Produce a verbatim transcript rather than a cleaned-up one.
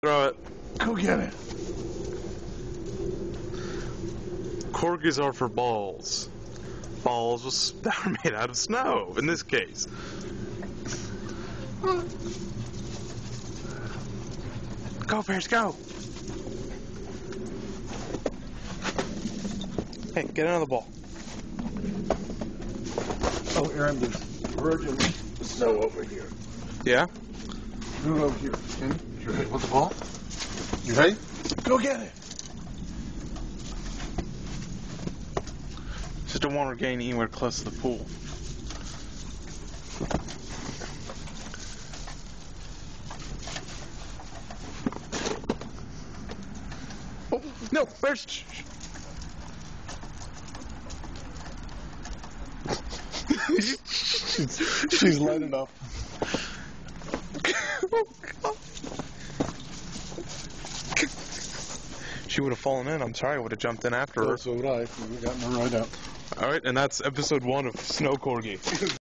Throw it. Go get it. Corgis are for balls. Balls was, that are made out of snow, in this case. Go, Bears, go! Hey, get another ball. Oh, Aaron, there's virgin snow over here. Yeah? Move over here. Kenny, you ready? Want the ball? You ready? Go get it. Just don't want her getting anywhere close to the pool. Oh, no, Bears! she's, she's lighting up. Oh, God. She would have fallen in. I'm sorry. I would have jumped in after her. So would I. We got her right up. All right, and that's episode one of Snow Corgi.